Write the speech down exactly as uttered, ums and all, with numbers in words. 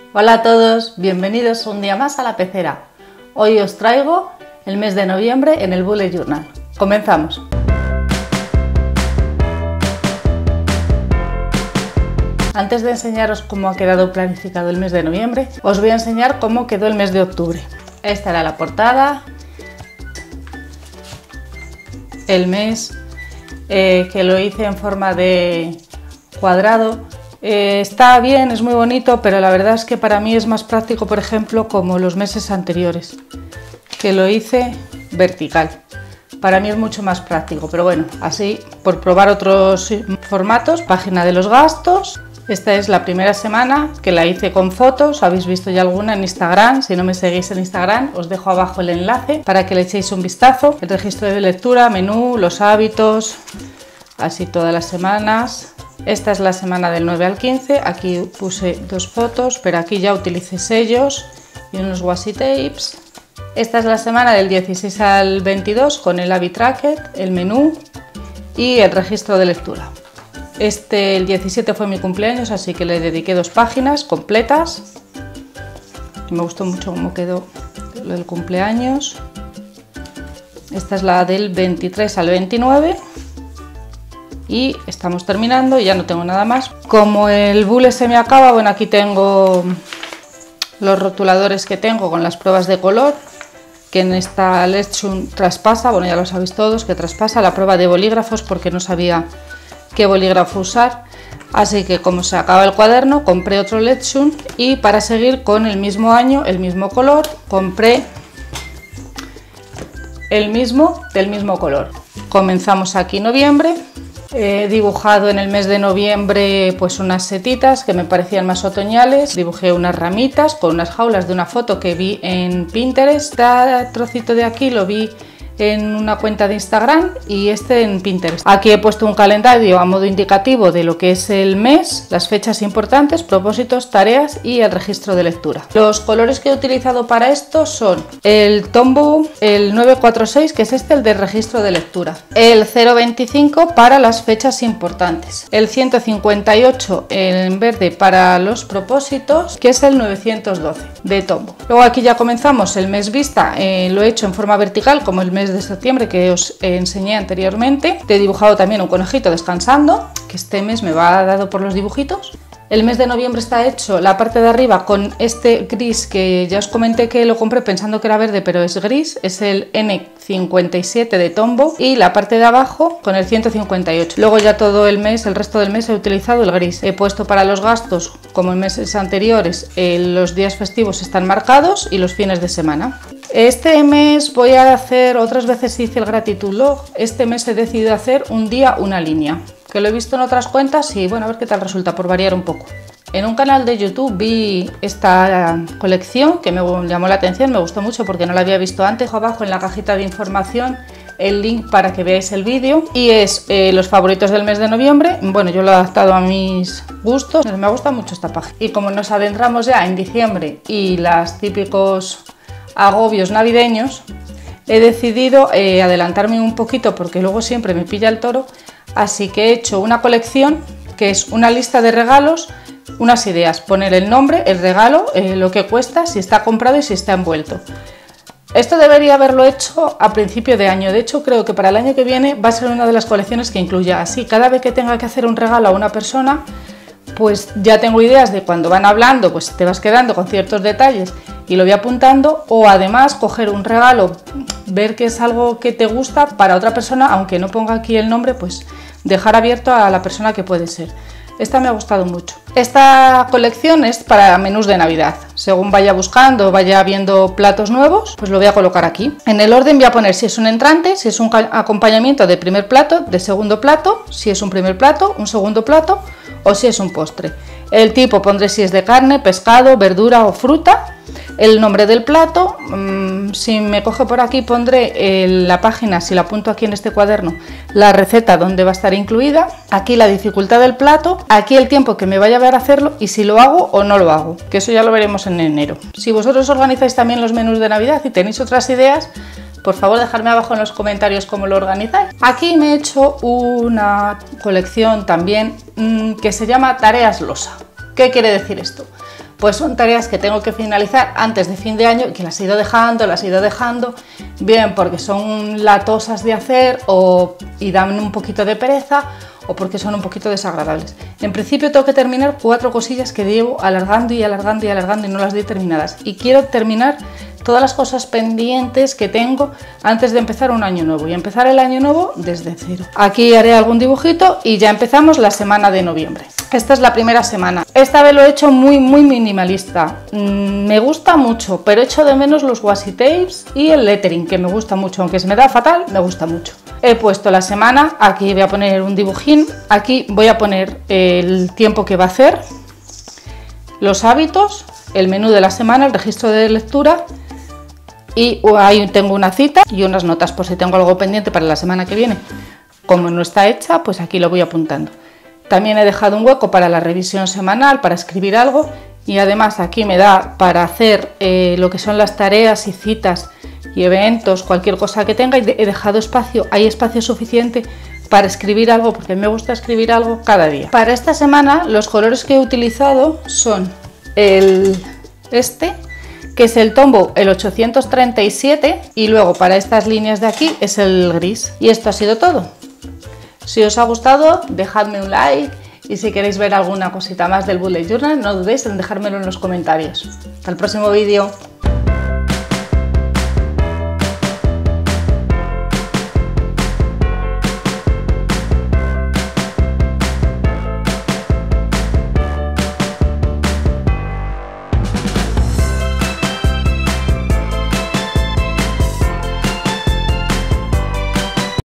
Hola a todos, bienvenidos un día más a La Pecera. Hoy os traigo el mes de noviembre en el Bullet Journal. Comenzamos. Antes de enseñaros cómo ha quedado planificado el mes de noviembre, os voy a enseñar cómo quedó el mes de octubre. Esta era la portada. El mes eh, que lo hice en forma de cuadrado. Eh, está bien, es muy bonito, pero la verdad es que para mí es más práctico, por ejemplo, como los meses anteriores, que lo hice vertical. Para mí es mucho más práctico, pero bueno, así por probar otros formatos. Página de los gastos. Esta es la primera semana que la hice con fotos, habéis visto ya alguna en Instagram. Si no me seguís en Instagram, os dejo abajo el enlace para que le echéis un vistazo. El registro de lectura, menú, los hábitos, así todas las semanas. Esta es la semana del nueve al quince, aquí puse dos fotos, pero aquí ya utilicé sellos y unos washi tapes. Esta es la semana del dieciséis al veintidós con el habit tracker, el menú y el registro de lectura. Este, el diecisiete fue mi cumpleaños, así que le dediqué dos páginas completas. Me gustó mucho cómo quedó lo del cumpleaños. Esta es la del veintitrés al veintinueve. Y estamos terminando, ya no tengo nada más. Como el bullet se me acaba, bueno, aquí tengo los rotuladores que tengo con las pruebas de color, que en esta lección traspasa, bueno, ya lo sabéis todos, que traspasa la prueba de bolígrafos porque no sabía qué bolígrafo usar. Así que como se acaba el cuaderno, compré otro lección y para seguir con el mismo año, el mismo color, compré el mismo del mismo color. Comenzamos aquí noviembre. He dibujado en el mes de noviembre pues unas setitas que me parecían más otoñales. Dibujé unas ramitas con unas jaulas de una foto que vi en Pinterest. Este trocito de aquí lo vi en una cuenta de Instagram y este en Pinterest. Aquí he puesto un calendario a modo indicativo de lo que es el mes, las fechas importantes, propósitos, tareas y el registro de lectura. Los colores que he utilizado para esto son el Tombow, el nueve cuatro seis, que es este, el de registro de lectura, el cero veinticinco para las fechas importantes, el ciento cincuenta y ocho en verde para los propósitos, que es el novecientos doce de Tombow. Luego aquí ya comenzamos el mes vista, eh, lo he hecho en forma vertical como el mes de septiembre que os enseñé anteriormente. He dibujado también un conejito descansando, que este mes me va dado por los dibujitos. El mes de noviembre está hecho la parte de arriba con este gris que ya os comenté que lo compré pensando que era verde, pero es gris, es el ene cincuenta y siete de Tombow, y la parte de abajo con el ciento cincuenta y ocho. Luego ya todo el mes, el resto del mes he utilizado el gris. He puesto para los gastos, como en meses anteriores, eh, los días festivos están marcados y los fines de semana. Este mes voy a hacer, otras veces hice el gratitud log, este mes he decidido hacer un día una línea, que lo he visto en otras cuentas y bueno, a ver qué tal resulta, por variar un poco. En un canal de YouTube vi esta colección que me llamó la atención, me gustó mucho porque no la había visto antes. Abajo en la cajita de información el link para que veáis el vídeo, y es eh, los favoritos del mes de noviembre. Bueno, yo lo he adaptado a mis gustos, me ha gustado mucho esta página. Y como nos adentramos ya en diciembre y los típicos agobios navideños, he decidido eh, adelantarme un poquito porque luego siempre me pilla el toro. Así que he hecho una colección que es una lista de regalos, unas ideas, poner el nombre, el regalo, eh, lo que cuesta, si está comprado y si está envuelto. Esto debería haberlo hecho a principio de año, de hecho creo que para el año que viene va a ser una de las colecciones que incluya así. Cada vez que tenga que hacer un regalo a una persona, pues ya tengo ideas de cuando van hablando, pues te vas quedando con ciertos detalles y lo voy apuntando, o además coger un regalo, ver que es algo que te gusta para otra persona, aunque no ponga aquí el nombre, pues dejar abierto a la persona que puede ser. Esta me ha gustado mucho. Esta colección es para menús de Navidad. Según vaya buscando, vaya viendo platos nuevos, pues lo voy a colocar aquí. En el orden voy a poner si es un entrante, si es un acompañamiento de primer plato, de segundo plato, si es un primer plato, un segundo plato o si es un postre. El tipo pondré si es de carne, pescado, verdura o fruta. El nombre del plato, mmm, si me coge por aquí pondré en la página, si la apunto aquí en este cuaderno, la receta donde va a estar incluida, aquí la dificultad del plato, aquí el tiempo que me vaya a ver hacerlo y si lo hago o no lo hago, que eso ya lo veremos en enero. Si vosotros organizáis también los menús de Navidad y tenéis otras ideas, por favor dejadme abajo en los comentarios cómo lo organizáis. Aquí me he hecho una colección también mmm, que se llama Tareas Losa. ¿Qué quiere decir esto? pues son tareas que tengo que finalizar antes de fin de año y que las he ido dejando, las he ido dejando, bien porque son latosas de hacer o, y dan un poquito de pereza, o porque son un poquito desagradables. En principio tengo que terminar cuatro cosillas que llevo alargando y alargando y alargando y no las doy terminadas. Y quiero terminar todas las cosas pendientes que tengo antes de empezar un año nuevo y empezar el año nuevo desde cero. Aquí haré algún dibujito y ya empezamos la semana de noviembre. Esta es la primera semana. Esta vez lo he hecho muy muy minimalista. Mm, me gusta mucho, pero echo de menos los washi tapes y el lettering, que me gusta mucho, aunque se me da fatal, me gusta mucho. He puesto la semana, aquí voy a poner un dibujín, aquí voy a poner el tiempo que va a hacer, los hábitos, el menú de la semana, el registro de lectura y ahí tengo una cita y unas notas por si tengo algo pendiente para la semana que viene. Como no está hecha, pues aquí lo voy apuntando. También he dejado un hueco para la revisión semanal, para escribir algo, y además aquí me da para hacer eh, lo que son las tareas y citas y eventos, cualquier cosa que tenga, y he dejado espacio, hay espacio suficiente para escribir algo, porque me gusta escribir algo cada día. Para esta semana los colores que he utilizado son el este, que es el Tombow, el ochocientos treinta y siete, y luego para estas líneas de aquí es el gris. Y esto ha sido todo. Si os ha gustado, dejadme un like y si queréis ver alguna cosita más del Bullet Journal, no dudéis en dejármelo en los comentarios. Hasta el próximo vídeo.